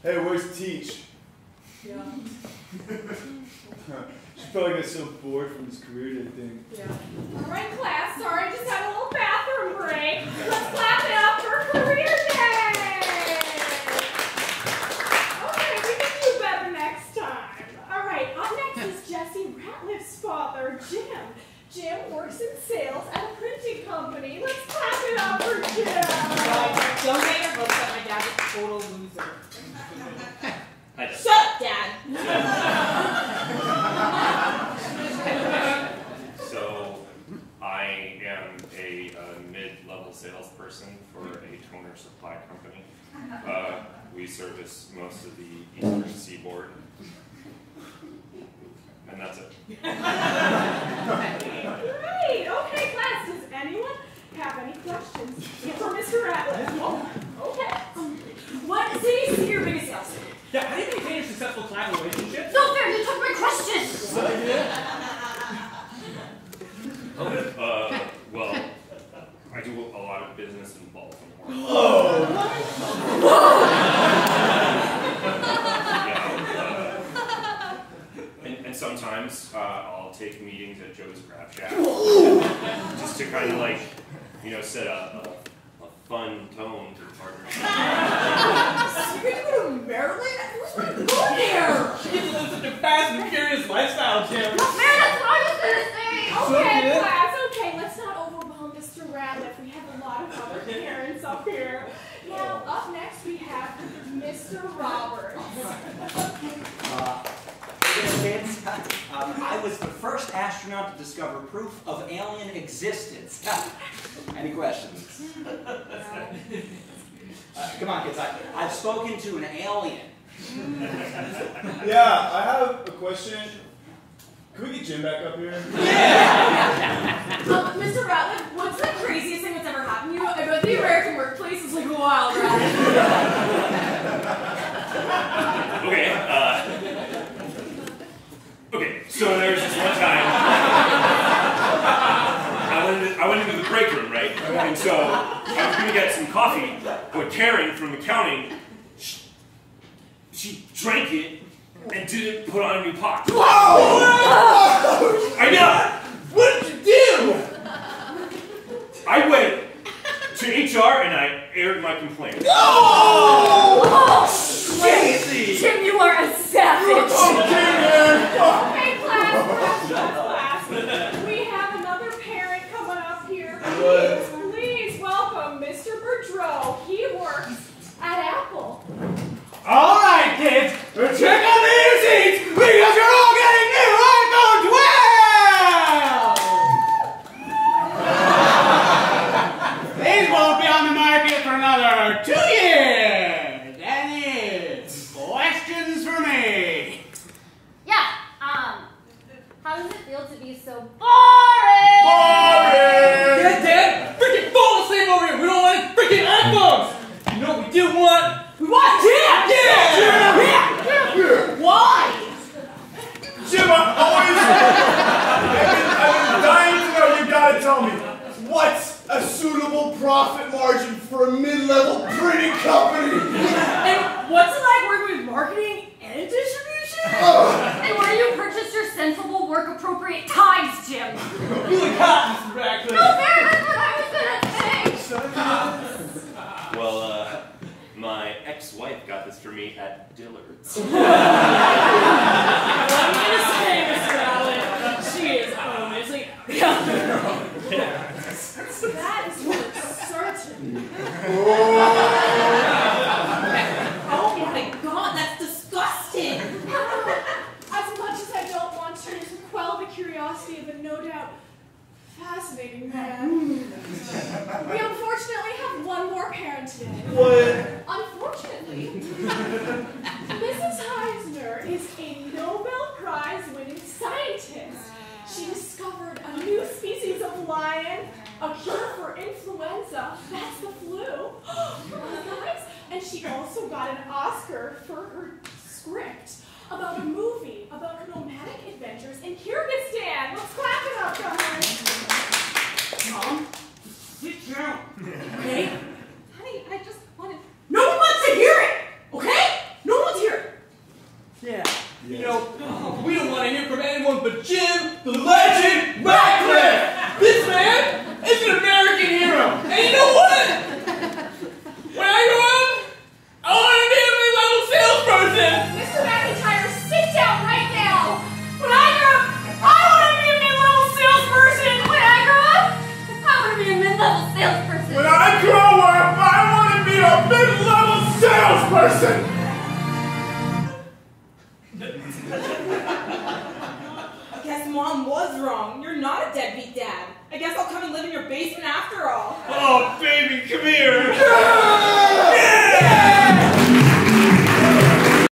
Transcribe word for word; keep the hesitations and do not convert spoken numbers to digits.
Hey, where's Teach? Yeah. She's probably got so bored from his career day thing. Yeah. All right, class. Sorry, I just had a little bathroom break. Let's clap it up for career day. Okay, we can do better next time. All right, up next is Jesse Ratliff's father, Jim. Jim works in sales at a printing company. Let's clap it up for Jim. Uh, don't make your books that my dad's a total loser. Shut up, Dad. So, I am a, uh mid-level salesperson for a toner supply company. Uh, we service most of the eastern seaboard. And that's it. Great. Okay, class. Does anyone have any questions for Mister Ratliff? Oh, okay. What city is your biggest sales? Yeah, how do you maintain a successful client relationship? No fair, you took my question! Uh, well, I do a lot of business in Baltimore. Oh! yeah, uh, and, and sometimes uh, I'll take meetings at Joe's Crab Shack just to kind of like, you know, set a, a, a fun tone to the partnership. You're gonna go to Maryland? Who's gonna go there? She gets to live such a fast and furious lifestyle, Jim. No fair, that's what I was gonna say! Okay, class. Okay, let's not overwhelm Mister Ratliff. We have a lot of other parents up here. Now, up next we have Mister Roberts. Uh, kids, um, I was the first astronaut to discover proof of alien existence. Any questions? Uh, come on, kids. I, I've spoken to an alien. Yeah, I have a question. Can we get Jim back up here? Yeah! um, Mister Ratliff, what's the craziest thing that's ever happened to you? I bet the American workplace is like a wild ride. Okay, uh, okay, so there was this one time, I went, into, I went into the break room, right? And so I was gonna get some coffee, but Taryn from accounting, she, she drank it and didn't put on a new pot. Whoa! I know! What did you do? I went to H R and I aired my complaint. Oh! Oh, Crazy! Jim, you are a savage! Okay, man! Okay, class, class, class, class. We have another parent coming up here. What? Please, please welcome Mister Batuure. He works at Apple. All right, kids, check on these seats because you're all getting new iPhone twelve! These won't be on the market for another two years. Any questions for me? Yeah, um, how does it feel to be so boring? Boring! Dad, Dad, freaking fall asleep over here. We don't want freaking iPhones. You know what we do want? We want Jim! Yeah! Jim! Yeah! Yeah. Why? Jim, I'm always... I've been, I've been dying to know. You gotta tell me. What's a suitable profit margin for a mid-level printing company? And what's it like working with marketing and distribution? Oh. And where do you purchase your sensible, work-appropriate ties, Jim? You look hot, Mister Ratcliffe. No fair, that's what I was gonna say! Well, uh, my ex-wife got this for me at Dillard's. I'm gonna say, Mister Allen, she is amazing. That is for certain. Oh my god, that's disgusting! As much as I don't want to quell the curiosity of a no doubt fascinating man, we unfortunately have one more parent today. What? Unfortunately, Missus Heisner is a Nobel Prize winning scientist. She discovered a new species of lion, a cure for influenza, that's the flu, guys, and she also got an Oscar for her script about a movie about nomadic adventures in Kyrgyzstan. Let's clap it up, guys. Mom, sit down. Okay? Honey, I just wanted... No one wants to hear it! Okay? No I guess Mom was wrong. You're not a deadbeat dad. I guess I'll come and live in your basement after all. Oh, baby, come here. Yeah! Yeah!